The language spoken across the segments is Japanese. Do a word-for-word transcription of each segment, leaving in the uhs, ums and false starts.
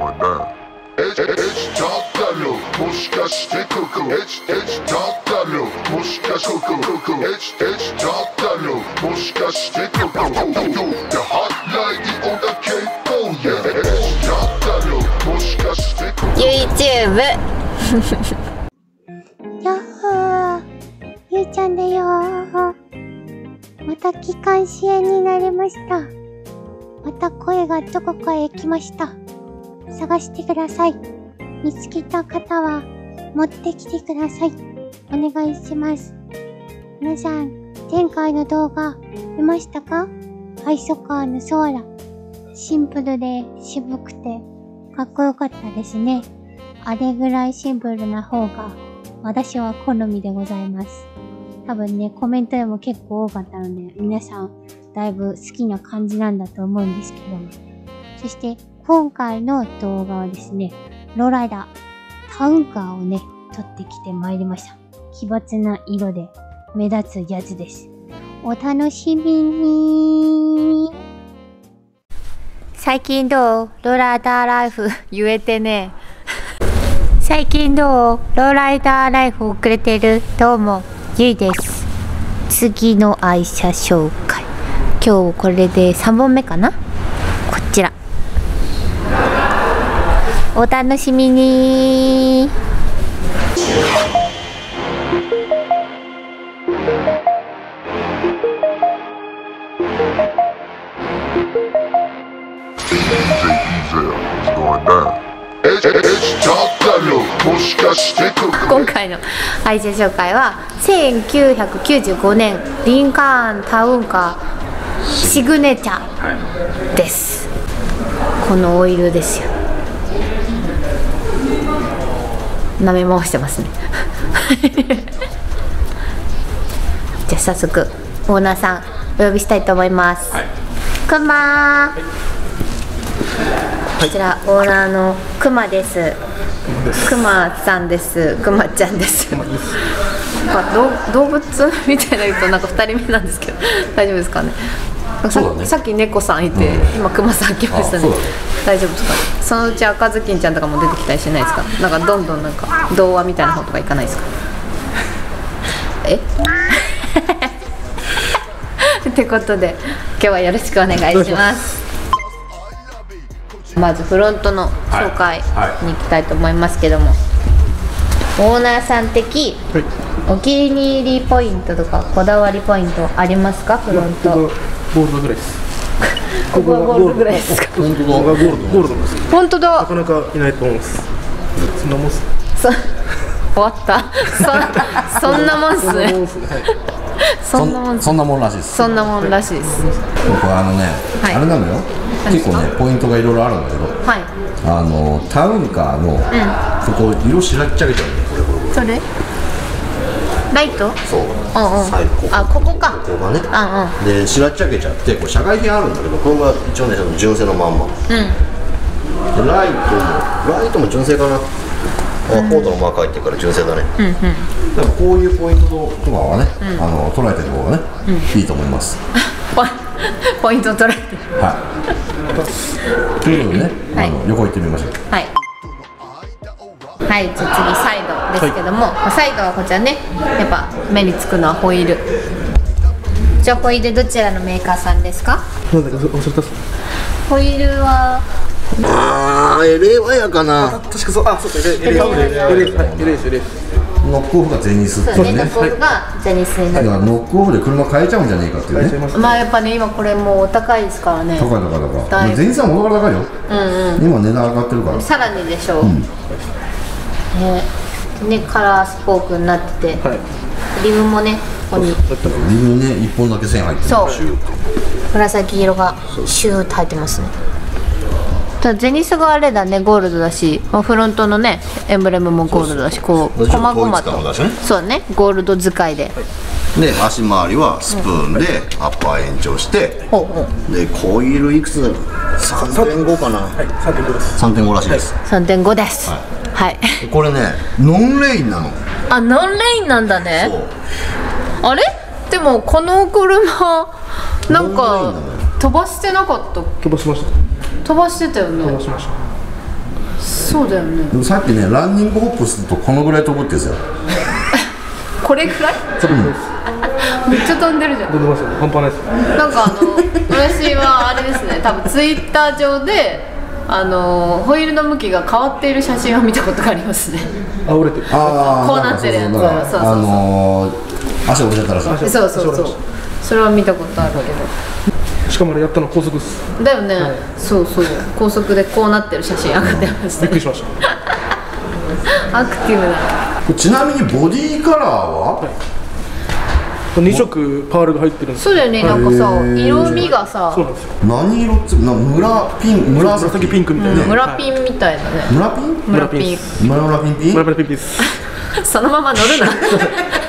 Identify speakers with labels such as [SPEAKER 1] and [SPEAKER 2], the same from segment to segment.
[SPEAKER 1] going down. H高野もしかしてここ H 高野もしかしてここ H 高野もしかしてここ The hot lady on the cable yeah H 高野もしかしてここ
[SPEAKER 2] YouTube
[SPEAKER 3] やっほー、ゆうちゃんだよー。また気管支炎になりました。また声がどこかへ行きました。探してください。見つけた方は持ってきてください。お願いします。皆さん、前回の動画見ましたか？アイソカーのソーラ。シンプルで渋くてかっこよかったですね。あれぐらいシンプルな方が私は好みでございます。多分ね、コメントでも結構多かったので、皆さんだいぶ好きな感じなんだと思うんですけども。そして今回の動画はですね、ローライダー、タウンカーをね、撮ってきてまいりました。奇抜な色で目立つやつです。お楽しみに。
[SPEAKER 2] 最近どう？ローライダーライフ言えてね。最近どう？ローライダーライフ遅れてる？どうも、ゆいです。次の愛車紹介。今日これでさんぼんめかな？こちら。お楽しみに。今回の愛車紹介はせんきゅうひゃくきゅうじゅうごねんリンカーンタウンカーシグネチャーです。このオイルですよ。舐め回してますねじゃあ早速オーナーさんお呼びしたいと思います。はい、くまー、はい、こちらオーナーのくまです。くまさんです。くまちゃんです。なんか動物みたいな人なんかふたりめなんですけど大丈夫ですかね。さ, ねさっき猫さんいて、うん、今くまさん来ましたね。大丈夫ですかね。そのうち赤ずきんちゃんとかも出てきたりしないですか。なんかどんどんなんか童話みたいな方とかいかないですか。えってことで今日はよろしくお願いします。まずフロントの紹介に行きたいと思いますけども、はいはい、オーナーさん的、はい、お気に入りポイントとかこだわりポイントありますか？フロント
[SPEAKER 4] ゴールドぐらいです。
[SPEAKER 2] ここはゴールドぐらいですか？
[SPEAKER 4] 本当だ、ゴールド、ゴールドです。
[SPEAKER 2] 本当だ。
[SPEAKER 4] なかなかいないと思います。そんなもんっす。
[SPEAKER 2] そ終わった。そそんなもんっすね。そんなもん、
[SPEAKER 5] そんなもんらしいです。
[SPEAKER 2] そんなもんらしいです。
[SPEAKER 5] 僕はあのね、はい、あれなのよ。結構ね、ポイントがいろいろあるんだけど、はい、あのタウンカーの、うん、そこ色しらっちゃげちゃうんだよ。これこれ。それ？
[SPEAKER 2] ライト？
[SPEAKER 5] そう。うんうん。
[SPEAKER 2] 最高。あ、ここか。
[SPEAKER 5] ここがね。
[SPEAKER 2] うんうん。
[SPEAKER 5] でしらっちゃげちゃって、これ社外品あるんだけど、これが一応ね、その純正のまんま。うん。でライトもライトも純正かな。あ、コードのマーク入ってるから純正だね。うんうん。だからこういうポイントとかはね、うん、あの捉えてる方がね、うん、いいと思います。
[SPEAKER 2] ポイントを捉えてる。
[SPEAKER 5] はい。ということでね、はい、あの横行ってみましょう。
[SPEAKER 2] はい。はい、じゃあ次サイドですけども、はい、サイドはこちらね、やっぱ目につくのはホイール。じゃあホイールどちらのメーカーさんですか？
[SPEAKER 4] なんだか忘れた。
[SPEAKER 2] ホイールは。
[SPEAKER 5] ああ、エレワやかな。
[SPEAKER 4] 確かそう、あ、そうか、エレワ、エレワ、エレワ、エレワ、エレワ。
[SPEAKER 5] ノックオフがゼニスって
[SPEAKER 2] ね。ノックオフがゼニスになる。
[SPEAKER 5] だからノックオフで車買えちゃうんじゃねえかっていうね。
[SPEAKER 2] まあやっぱね、今これもうお高いですからね。
[SPEAKER 5] 高い高い高い。ゼニスは元から高いよ。うんうん。今値段上がってるから。
[SPEAKER 2] さらにでしょう。ね、ね、カラースポークになってて、リムもね、ここに。
[SPEAKER 5] リムね、一本だけ線入ってる。
[SPEAKER 2] そう。紫色がシューッと入ってますね。ただゼニスがあれだね、ゴールドだし、フロントのねエンブレムもゴールドだし、こう細々とそうね、ゴールド使いで、
[SPEAKER 5] で足回りはスプーンでアッパー延長して、でコイールいくつ さんてんご かな。はい、さんてんご です。さんてんご らしいです。
[SPEAKER 2] さんてんご です。はい、
[SPEAKER 5] これねノンレインなの。
[SPEAKER 2] あ、ノンレインなんだね。あれでもこの車なんか飛ばしてなかった？
[SPEAKER 4] 飛ばしました。
[SPEAKER 2] 飛ばしてたよね。
[SPEAKER 4] 飛ばしました。
[SPEAKER 2] そうだよね。
[SPEAKER 5] でもさっきねランニングホップするとこのぐらい飛ぶって言うんですよ。
[SPEAKER 2] これくらいめっちゃ飛んでるじゃん。
[SPEAKER 4] 飛んでますよ、半端ないです。
[SPEAKER 2] なんかあの私はあれですね、多分ツイッター上であのホイールの向きが変わっている写真を見たことがありますね。
[SPEAKER 4] あ、折れてる。
[SPEAKER 5] あ
[SPEAKER 2] こうなってるやつ。
[SPEAKER 5] そうそうそう、あのー、足折れちゃったらさ。
[SPEAKER 2] そうそうそう。それは見たことあるけど。
[SPEAKER 4] しかもあれやったの高速っす。
[SPEAKER 2] だよね、はい、そうそう、高速でこうなってる写真上がってました、ね、
[SPEAKER 4] びっくりしました
[SPEAKER 2] アクティブだ。
[SPEAKER 5] ちなみにボディカラーは、はい、
[SPEAKER 4] に色パールが入ってるんです。
[SPEAKER 2] そうだよね、なんかさ色味がさ、
[SPEAKER 4] そうなんですよ。
[SPEAKER 5] 何色っつうの、村ピン、
[SPEAKER 4] 紫ピンクみたいな、
[SPEAKER 2] うん、村ピンみたいだね。
[SPEAKER 5] 村ピン
[SPEAKER 2] 村ピン
[SPEAKER 5] 村ピンピン
[SPEAKER 4] 村ピンピンです
[SPEAKER 2] そのまま乗るなすいません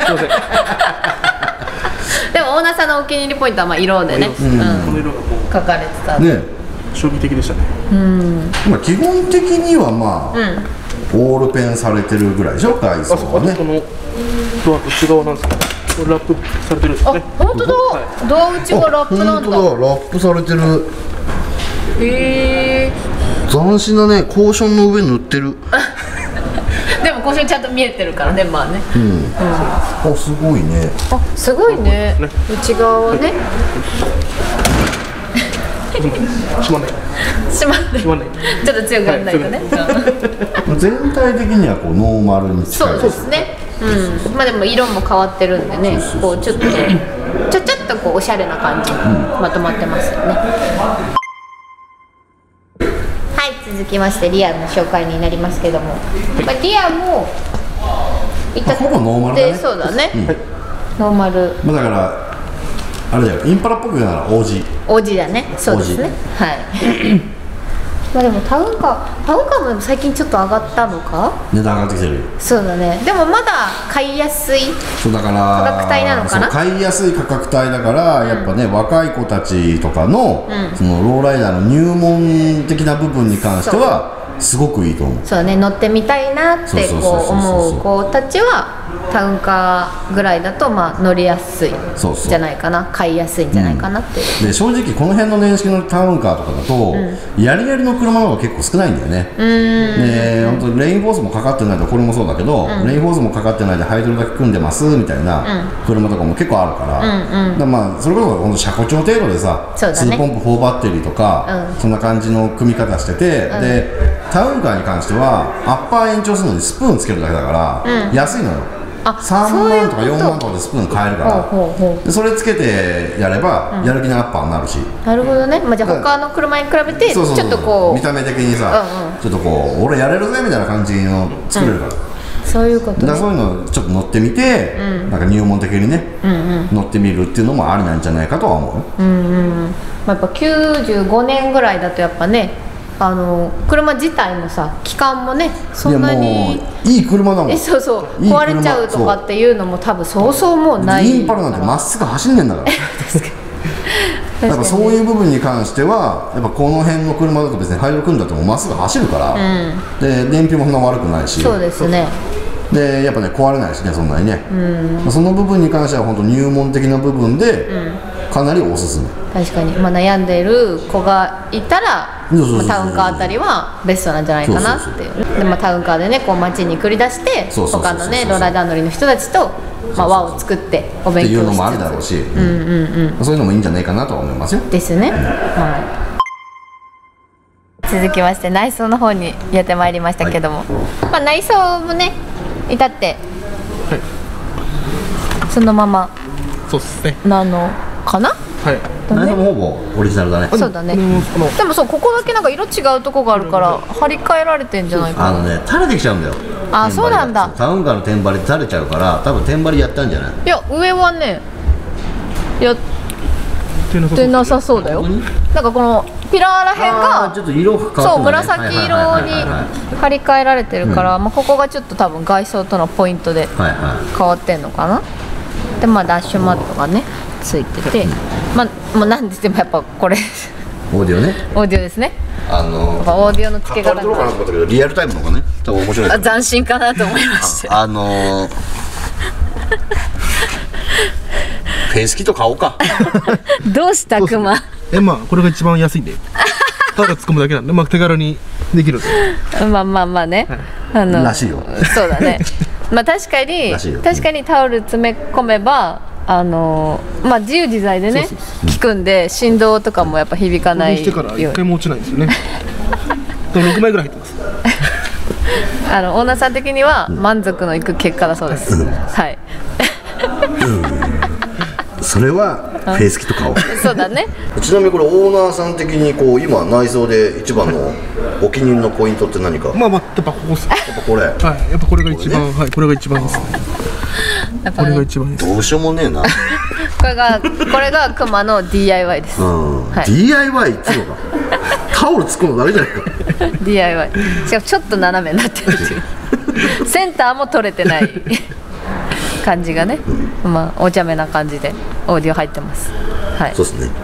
[SPEAKER 2] でもオーナーさんのお気に入りポイントはまあ色でね、うん、この色がこう書かれてたね、
[SPEAKER 4] 衝撃的でしたね。
[SPEAKER 2] うん、
[SPEAKER 5] まあ基本的にはまあ、うん、オールペンされてるぐらいでしょ、外装はね。
[SPEAKER 4] このドアと内側なんですけど、これラップされてるんですね。
[SPEAKER 2] あ、本当だ、はい、ドア内がラップなんだ。
[SPEAKER 5] 本当だ、ラップされてる。
[SPEAKER 2] へえー、
[SPEAKER 5] 斬新だね、コーションの上に塗ってる
[SPEAKER 2] でもコーションちゃんと見えてるからね、まあね。うん、うん、
[SPEAKER 5] あ、すごいね。
[SPEAKER 2] あ、すごいね、内側はね
[SPEAKER 4] しまんない
[SPEAKER 2] しまんない、しまんない、ちょっと強くやらないとね、
[SPEAKER 5] はい、全体的にはこうノーマルに近い。
[SPEAKER 2] そうですね、うん、まあでも色も変わってるんでね、こうちょっとちょちょっとこうおしゃれな感じにまとまってますよね、うん。はい、続きましてリアの紹介になりますけども、まあ、リアもいた
[SPEAKER 5] ほぼノーマルだね。
[SPEAKER 2] そうだね、うん、ノーマル、
[SPEAKER 5] まあ、だからあれだよ、インパラっぽく言うならオージー。
[SPEAKER 2] オージーだね、そうですね、はい。まあでもタウンカー、タウンカーも最近ちょっと上がったのか。
[SPEAKER 5] 値段上がってきてる。
[SPEAKER 2] そうだね。でもまだ買いやすい
[SPEAKER 5] そうだから
[SPEAKER 2] 価格帯なのかな。
[SPEAKER 5] 買いやすい価格帯だから、うん、やっぱね若い子たちとかの、うん、そのローライダーの入門的な部分に関してはすごくいいと思う。
[SPEAKER 2] そうね、乗ってみたいなってこう思う子たちはタウンカーぐらいだとまあ乗りやすいんじゃないかな、買いやすいんじゃないかなっていう、
[SPEAKER 5] うん、で正直この辺の年式のタウンカーとかだと、うん、やりやりの車の方が結構少ないんだよね。うんで本当レインフォースもかかってないと、これもそうだけど、うん、レインフォースもかかってないでハイドルだけ組んでますみたいな車とかも結構あるから、うんうん、だからまあそれこそ本当車庫帳程度でさ、ね、ツーポンプフォーバッテリーとか、うん、そんな感じの組み方してて、うん、でタウンカーに関してはアッパー延長するのにスプーンつけるだけだから、うん、安いのよ。さんまんとかよんまんとかでスプーン買えるから、ほうほうほう、でそれつけてやれば、うん、やる気のアッパーになるし。なるほどね、まあ、じゃあ他の車に比べてちょっとこう見た目的にさ、うんうん、ちょっとこう俺やれるぜみたいな感じの作れるから、うん、そういうことね。だからそういうのちょっと乗ってみて、うん、なんか入門的にね、うんうん、乗ってみるっていうのもありなんじゃないかとは思うよ。うんうん、まあ、やっぱきゅうじゅうごねんぐらいだとやっぱね、あの車自体もさ、期間もねそんなにいい車だもん。え、そうそう、壊れちゃうとかっていうのも多分そうそうもうない。インパラなんてまっすぐ走んねんだからやっぱそういう部分に関してはやっぱこの辺の車だと別にハイドル組んだってもまっすぐ走るから、うん、で燃費もそんな悪くないし。そうですね。でやっぱね壊れないしね、そんなにね、うん、その部分に関しては本当入門的な部分で、うん、かなりおすすめ。確かに、まあ、悩んでいる子がいたら、まあ、タウンカーあたりはベストなんじゃないかなっていう。で、まあ、タウンカーでねこう街に繰り出して他のねローライダー乗りの人たちと、まあ、輪を作ってお勉強しつつっていうのもあるだろうし、うんうんうん、そういうのもいいんじゃないかなとは思いますよ。ですね、はい。続きまして内装の方にやってまいりましたけども、はい、まあ、内装もね至って、はい、そのままそうですねなのかな。はい、内装もほぼオリジナルだね。そうだね。でもそう、ここだけなんか色違うとこがあるから張り替えられてんじゃないかな。あのね、垂れてきちゃうんだよ。あ、そうなんだ。タウンカーの天張りで垂れちゃうから多分天張りやったんじゃない。いや、上はねやってなさそうだよ。なんかこのピラーらへんがちょっと色変わって、ね、そう紫色に張り替えられてるから、まあここがちょっと多分外装とのポイントで変わってんのかな。で、まあダッシュマットがねついてて、まあもうなんででもやっぱこれオーディオね。オーディオですね。あのー、オーディオの付け方がどうかなと思ったけどリアルタイムの方がね多分面白い。あ、斬新かなと思いました。あ、あのー、フェイスキット買おうか。どうしたクマ。え、まあこれが一番安いんでただ突っ込むだけなんで、まあ手軽に
[SPEAKER 4] できる。
[SPEAKER 2] まあまあまあね、あの
[SPEAKER 5] らしいよ。
[SPEAKER 2] そうだね。まあ確かに確かにタオル詰め込めばあのまあ自由自在でね効くんで、振動とかもやっぱ響かないように。
[SPEAKER 4] してから一回も落ちないんですよね。でもろくまいぐらい入ってます。
[SPEAKER 2] あのオーナーさん的には満足のいく結果だそうです。はい。
[SPEAKER 5] それはフェイスキット買おう。
[SPEAKER 2] そうだね。
[SPEAKER 5] ちなみにこれオーナーさん的にこう今内装で一番のお気に入りのポイントって何か。
[SPEAKER 4] まあまあやっぱここっす。やっ
[SPEAKER 5] ぱこれ。はい。
[SPEAKER 4] やっぱこれが一番、はい、これが一番ですね。これが一番です。
[SPEAKER 5] どうしようもねえな。
[SPEAKER 2] これがこれがクマの ディーアイワイ です。
[SPEAKER 5] うん。はい、ディーアイワイ っていうのか。タオル作るのだけじゃないか。
[SPEAKER 2] ディーアイワイ。しかもちょっと斜めになってるっていう。センターも取れてない感じがね。まあお茶目な感じでオーディオ入ってます。はい。
[SPEAKER 5] そうですね。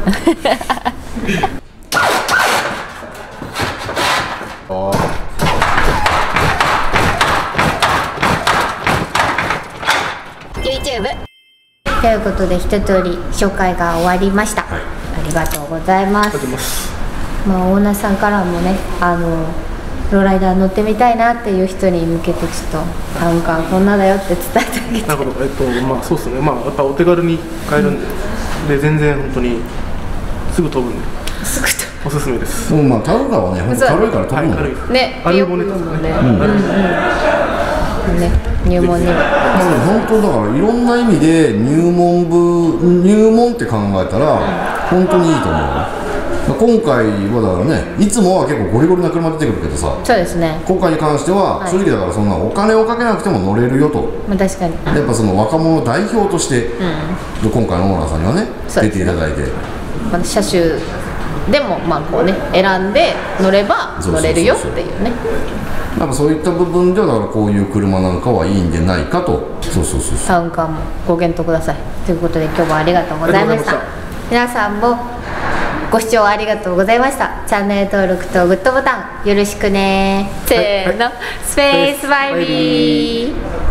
[SPEAKER 2] ということで一通り紹介が終わりました。はい、ありがとうございます。まあオーナーさんからもね、あのローライダー乗ってみたいなっていう人に向けてちょっと単価こんなだよって伝えてあげて。
[SPEAKER 4] なるほど。えっとまあそうですね。まあやっぱお手軽に買えるんで、うん、で全然本当にすぐ飛ぶんで。
[SPEAKER 2] すぐ飛ぶ。
[SPEAKER 4] おすすめです。
[SPEAKER 5] うん、まあタオルガーはね、本当軽いから飛ぶの。
[SPEAKER 4] 軽い。
[SPEAKER 2] ね。
[SPEAKER 4] アルゴネですね。
[SPEAKER 2] うんうん。ね、入門には
[SPEAKER 5] 本当だからいろんな意味で入門部入門って考えたら本当にいいと思う。今回はだからね、いつもは結構ゴリゴリな車出てくるけどさ、
[SPEAKER 2] そうですね、
[SPEAKER 5] 今回に関しては、はい、正直だからそんなお金をかけなくても乗れるよと、
[SPEAKER 2] まあ、確かに
[SPEAKER 5] やっぱその若者代表として、うん、今回のオーナーさんにはね出ていただいて、
[SPEAKER 2] まあ、車種でもまあこうね選んで乗れば乗れるよっていうね。
[SPEAKER 5] なんかそういった部分ではだからこういう車なんかはいいんじゃないかと。そうそうそうそう。
[SPEAKER 2] タウンカーもご検討くださいということで、今日もありがとうございました。皆さんもご視聴ありがとうございました。チャンネル登録とグッドボタンよろしくね。せーの、はいはい、スペースバイビー。